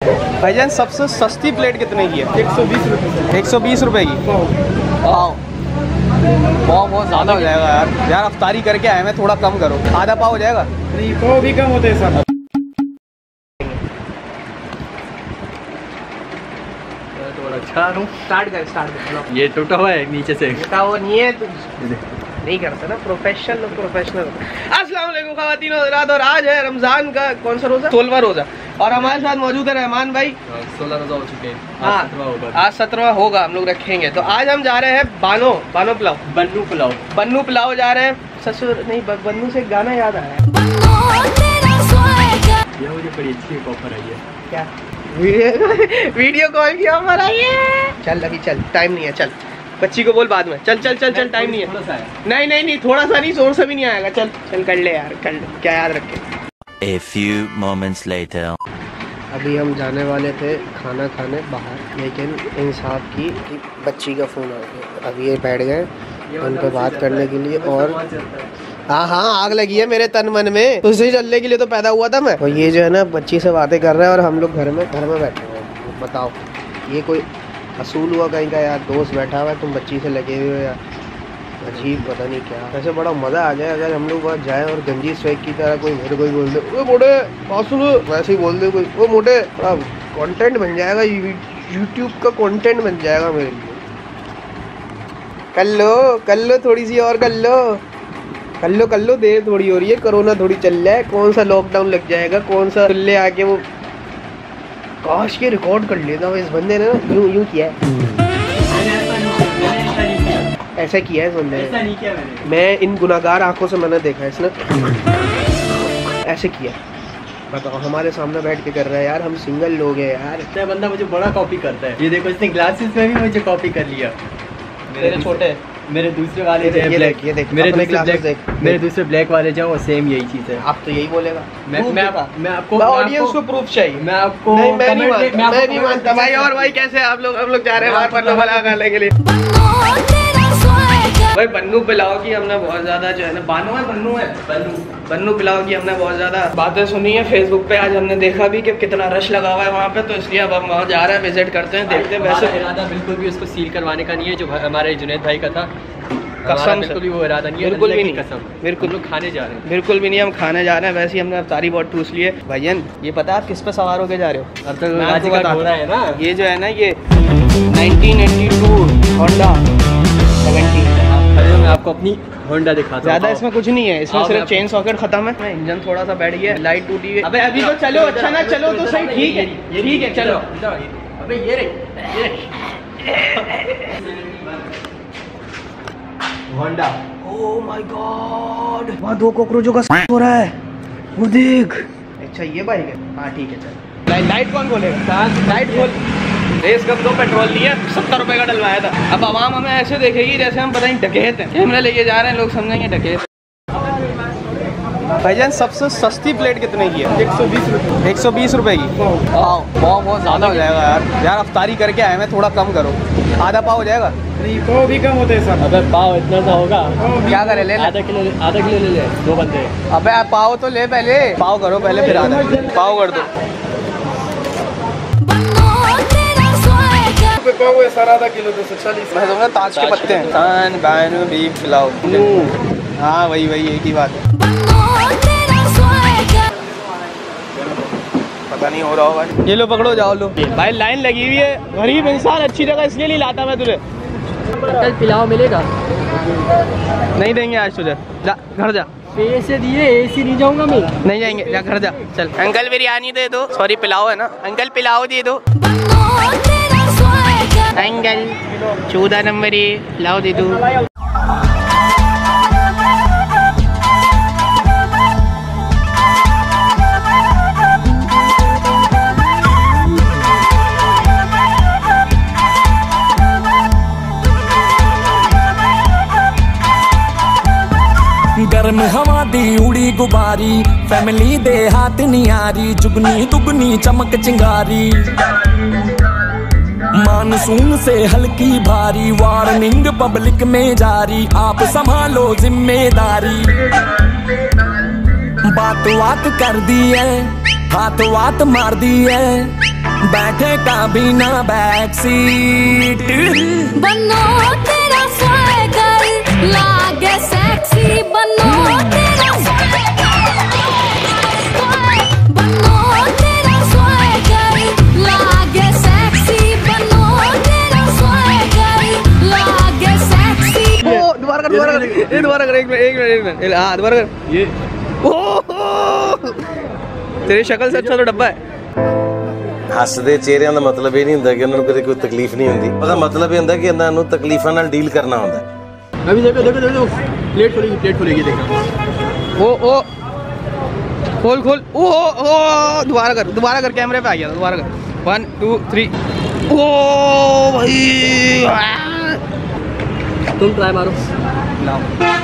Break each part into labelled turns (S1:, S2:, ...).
S1: भाईजान सबसे सस्ती प्लेट कितने की है?
S2: 120 रुपये।
S1: 120 रुपये की? पाव बहुत ज़्यादा हो जाएगा यार। यार अफ्तारी करके आए मैं, थोड़ा कम करो। आधा पाव हो जाएगा?
S2: नहीं, पाव भी कम होते हैं सर।
S1: अच्छा स्टार्ट कर।
S3: ये टूटा हुआ है नीचे से।
S1: वो नहीं है तो नहीं करता ना, प्रोफेशनल। अस्सलाम वालेकुम ख़वातीन और हज़रात, और आज है रमज़ान का कौन सा रोज़ा? 16वां रोज़ा। और हमारे साथ मौजूद है रहमान भाई।
S3: 16 रोज़ा हो चुके हैं।
S1: हाँ, आज 17वां होगा, हम लोग रखेंगे। तो आज हम जा रहे हैं बन्नू पुलाव जा रहे हैं। ससुर नहीं, बन्नू से गाना याद आया है।
S3: ये मुझे बड़ी अच्छी ऑफर आई है।
S1: क्या वीडियो कॉल की ऑफर आई है? चल अभी चल, टाइम नहीं है। चल बच्ची को बोल बाद में। चल टाइम नहीं है।
S3: थोड़ा सा है।
S1: नहीं थोड़ा सा नहीं, जोर से भी नहीं आएगा। चल कर ले यार, कर ले, क्या याद रखे।
S4: A few moments later.
S1: अभी हम जाने वाले थे खाना खाने बाहर, लेकिन इन साहब की बच्ची का फ़ोन आ गया। अब ये बैठ गए उन पर बात करने के लिए। और हाँ आग लगी है मेरे तन मन में, तो उसे चलने के लिए तो पैदा हुआ था मैं। और ये जो है ना बच्ची से बातें कर रहा है और हम लोग घर में बैठे हुए हैं। बताओ ये कोई असूल हुआ कहीं का यार? दोस्त बैठा हुआ है, तुम बच्ची से लगे हुए हो यार। अजीब, पता नहीं क्या। वैसे बड़ा मज़ा आ जाए अगर हम लोग वहाँ जाए और गंजी स्वेग की तरह कोई मेरे को बोल दे, वो मोटे बात सुनो, वैसे ही बोल दे कोई, वो मोटे। कंटेंट बन जाएगा, यूट्यूब का कंटेंट बन जाएगा मेरे लिए। कर लो थोड़ी सी और कर लो देर थोड़ी हो रही है। कोरोना थोड़ी चल रहा है, कौन सा लॉकडाउन लग जाएगा, कौन सा खुले आके वो। काश के रिकॉर्ड कर लेता हूँ इस बंदे ने ना, यूं किया है। ऐसा किया है इस बंदे ने। मैं इन गुनाहगार आंखों से मैंने देखा है इसने ऐसे किया। बताओ, हमारे सामने बैठ के कर रहा है यार। हम सिंगल लोग हैं यार।
S3: बंदा मुझे बड़ा कॉपी करता है। ये देखो, इसने ग्लासेस में भी मुझे कॉपी कर लिया।
S1: मेरे छोटे,
S3: मेरे दूसरे वाले जो है ब्लैक, मेरे दूसरे ब्लैक वाले जो वो सेम यही चीज़ है।
S1: आप तो यही बोलेगा।
S3: मैं आपको
S1: ऑडियंस को प्रूफ चाहिए।
S3: मैं आपको
S1: मैं नहीं मानता भाई। और भाई कैसे आप लोग जा रहे हैं बाहर पर भला खाने के लिए? भाई बन्नू पुलाव की हमने बहुत ज़्यादा जो है ना, बन्नू पुलाव की हमने बहुत ज़्यादा बातें सुनी है फेसबुक पे। आज हमने देखा भी कि कितना रश लगा हुआ है वहाँ पे, तो इसलिए अब हम वहाँ जा रहे हैं, विजिट करते हैं, देखते हैं। वैसे
S3: इरादा बिल्कुल भी उसको सील करवाने का नहीं है, जो हमारे जुनैद भाई का था।
S1: कसम से
S3: बिल्कुल भी वो इरादा नहीं है,
S1: बिल्कुल भी नहीं।
S3: कसम,
S1: बिल्कुल
S3: लोग खाने जा रहे हैं।
S1: बिल्कुल भी नहीं, हम खाने जा रहे हैं। वैसे ही हमने अफ्तारी बहुत ठूस लिए। भैयन ये पता है आप किस पे सवार होके जा रहे हो?
S3: अब तक राजी का घोड़ा है ना।
S1: ये जो है ना, ये 1982 होंडा 70।
S3: मैं आपको अपनी होंडा दिखाता हूं।
S1: ज्यादा इसमें कुछ नहीं है, इसमें सिर्फ चेन सॉकेट खत्म है। इंजन थोड़ा सा बैठ गया, लाइट टूटी है। अबे अभी तो चलो, अच्छा ना चलो तो सही। ठीक है चलो।
S3: अबे ये रे होंडा।
S1: ओह माय गॉड, वहाँ 2 कॉकरोचों का हो रहा है, वो देख। अच्छा ये बाइक है? हाँ ठीक है चल। लाइट कौन खोलेगा? लाइट खोल। रेस कब तो पेट्रोल नहीं है, 70 रुपए का डलवाया था। अब आवाम हमें ऐसे देखेगी जैसे हम पता नहीं डकैत हैं। कैमरा लेके जा रहे हैं, लोग समझेंगे डकैत। भाईजान सबसे सस्ती प्लेट कितने की है?
S2: 120 रुपये।
S1: 120 रुपये की? बहुत ज़्यादा हो जाएगा यार। अफ्तारी करके आए मैं, थोड़ा कम करो। आधा पाव हो जाएगा?
S2: नहीं, पाव भी कम होते हैं सर।
S3: अबे पाव इतना सा होगा?
S1: क्या करे, ले
S3: आधा किलो ले ले, 2 बंदे।
S1: अबे आप पाव तो ले, पहले पाव करो पहले, फिर आधा पाव कर दो।
S2: पाव है सर, आधा किलो 240।
S1: मैं समझा ताज के पत्ते हैं। तान बैन बीफ पुलाव। हाँ वही एक ही बात है। पता नहीं हो रहा होगा। ये लो पकड़ो, जाओ लो। भाई लाइन लगी हुई है, गरीब इंसान अच्छी जगह इसलिए नहीं लाता मैं तुझे।
S3: कल पुलाव मिलेगा?
S1: नहीं देंगे आज तुझे, जा घर जा।
S3: पैसे दिए, ऐसे नहीं जाऊंगा मैं।
S1: नहीं जाएंगे, जा घर जा चल। अंकल बिरयानी दे दो। सॉरी पुलाव है ना अंकल, पुलाव दे दो अंकल। 14 नंबर पुलाव दे दो।
S5: गर्म हवा दी उड़ी गुबारी, फैमिली दे हाथ नियारी, जुगनी दुगनी चमक चिंगारी। मानसून से हल्की भारी, वार्निंग पब्लिक में जारी, आप संभालो जिम्मेदारी। बात कर दी है, हाथ मार दी है, बैठे का बिना बैक सीट।
S6: बनो तेरा स्वैगर लागे सेक्सी, बनो तेरा बनो तेरा स्वैगर लागे सेक्सी, बनो तेरा स्वैगर लागे सेक्सी।
S1: दोबारा कर एक मिनट हाँ दोबारा कर ये। तेरी शक्ल से अच्छा तो डब्बा है।
S7: हसदे चेहरिਆਂ ਦਾ ਮਤਲਬ ਇਹ ਨਹੀਂ ਹੁੰਦਾ ਕਿ ਉਹਨਾਂ ਨੂੰ ਕਦੇ ਕੋਈ ਤਕਲੀਫ ਨਹੀਂ ਹੁੰਦੀ। ਉਹਦਾ ਮਤਲਬ ਇਹ ਹੁੰਦਾ ਕਿ ਇਹਨਾਂ ਨੂੰ ਤਕਲੀਫਾਂ ਨਾਲ ਡੀਲ ਕਰਨਾ ਹੁੰਦਾ।
S3: अभी देखो देखो देखो प्लेट खोलेगी देखो।
S1: ओ खोल ओ दोबारा कर कैमरे पे आ गया। दोबारा कर 1 2 3। ओ भाई
S3: तुम ट्राई मारो। लाओ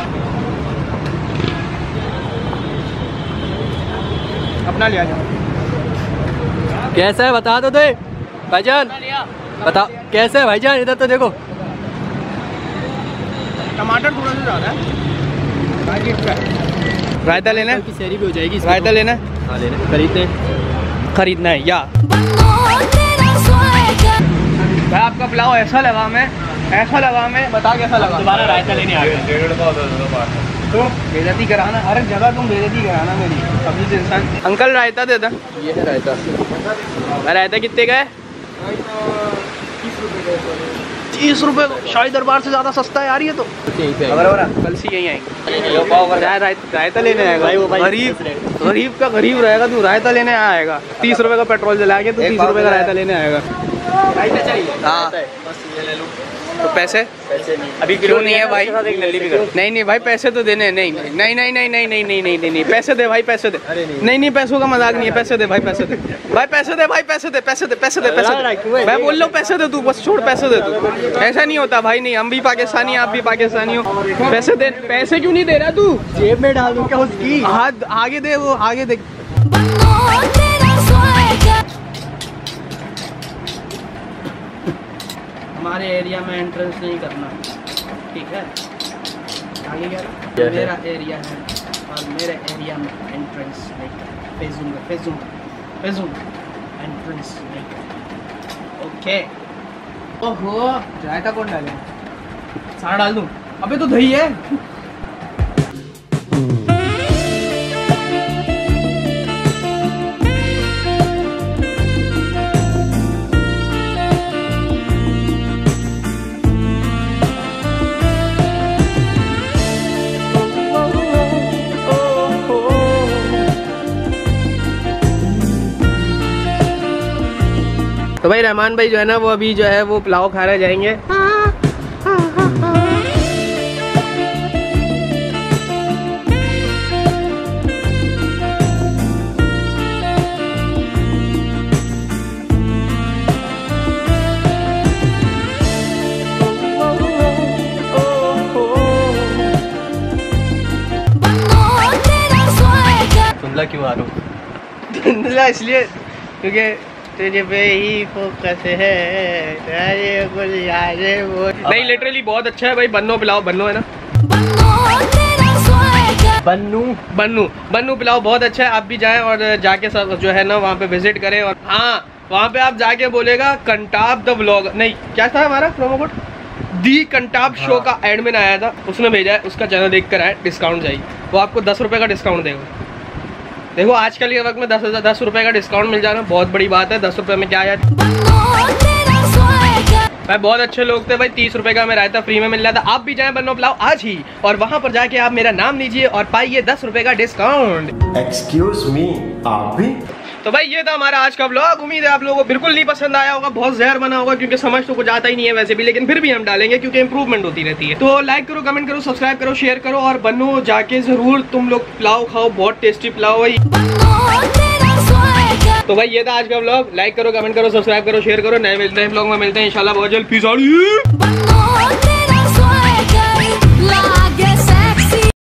S1: अपना लिया जाओ।
S3: कैसा है बता दो भाईजान, बता कैसा है भाईजान, इधर तो देखो।
S1: टमाटर थोड़ा सा ज़्यादा है। रायता लेना है,
S3: शहरी भी हो जाएगी।
S1: रायता लेना है।
S3: हाँ लेना
S1: खरीदना है या भाई आपका पुलाव ऐसा लगा मैं बता कैसा लगा।
S3: दोबारा रायता लेने आ गए।
S1: तो बेइज्जती कराना हर जगह, तुम बेइज्जती कराना मेरी कभी से इंसान। अंकल रायता दे दे।
S3: ये है रायता।
S1: रायता कितने का है? 30 रुपए। शाही दरबार से ज़्यादा सस्ता है यार ये तो। कल से यहीं आएंगे। रायता लेने आएगा गरीब का गरीब रहेगा तू, रायता लेने आएगा। 30 रुपए का पेट्रोल जला के तो 30 रुपए का रायता लेने आएगा।
S3: रायता चाहिए?
S1: हाँ तो पैसे अभी क्यों नहीं है भाई? नहीं भाई पैसे तो देने। नहीं पैसे दे भाई, पैसे दे। नहीं पैसों का मजाक नहीं है। पैसे दे भाई, पैसे दे भाई, पैसे दे भाई, पैसे दे मैं बोल रहा हूँ पैसे दे तू, बस छोड़ पैसे दे तू। ऐसा नहीं होता भाई, नहीं हम भी पाकिस्तानी आप भी पाकिस्तानी हो। पैसे दे। पैसे क्यों नहीं दे रहा तू?
S3: जेब में डाल दूं क्या उसकी?
S1: हाथ आगे दे, वो आगे दे। हमारे एरिया में एंट्रेंस नहीं करना, ठीक है? आगे क्या मेरा एरिया है और मेरे एरिया में एंट्रेंस नहीं करना। फेजूंगा एंट्रेंस नहीं करना। ओके। ओहो रायता कौन डाले? सारा डाल दूं? अबे तो दही है। तो भाई रहमान भाई जो है ना वो अभी जो है वो पुलाव खाने जाएंगे।
S3: धुंधला क्यों आ रहा हूँ?
S1: धुंधला इसलिए क्योंकि तुझे पे ही फोकस है। नहीं लिटरली बहुत अच्छा है भाई। बन्नो पुलाव, बन्नो है ना, बन्नू पुलाव बहुत अच्छा है। आप भी जाएं और जाके सब जो है ना वहाँ पे विजिट करें। और हाँ वहाँ पे आप जाके बोलेगा कंटाब द व्लॉग, नहीं क्या था हमारा प्रोमो कोड? दी कंटाब शो का एडमिन आया था, उसने भेजा है, उसका चैनल देख कर आए, डिस्काउंट चाहिए। वो आपको 10 रुपये का डिस्काउंट देगा। देखो आजकल के वक्त में 10 रुपये का डिस्काउंट मिल जाना बहुत बड़ी बात है। 10 रुपये में क्या आया भाई, बहुत अच्छे लोग थे भाई। 30 रुपये का हमें रायता फ्री में मिल रहा था। आप भी जाएं बन्नो पुलाव आज ही और वहां पर जाके आप मेरा नाम लीजिए और पाइए 10 रुपये का डिस्काउंट।
S7: एक्सक्यूज मी, आप भी?
S1: तो भाई ये था हमारा आज का व्लॉग। उम्मीद है आप लोगों को बिल्कुल नहीं पसंद आया होगा, बहुत जहर बना होगा क्योंकि समझ तो कुछ आता ही नहीं है वैसे भी, लेकिन फिर भी हम डालेंगे क्योंकि इंप्रूवमेंट होती रहती है। तो लाइक करो, कमेंट करो, सब्सक्राइब करो, शेयर करो और बन्नो जाके जरूर तुम लोग पुलाव खाओ, बहुत टेस्टी पुलाव है। तो भाई ये था आज का व्लॉग। लाइक करो, कमेंट करो, सब्सक्राइब करो, शेयर करो। नए व्लॉग में मिलते हैं इंशाल्लाह बहुत जल्द। Peace out.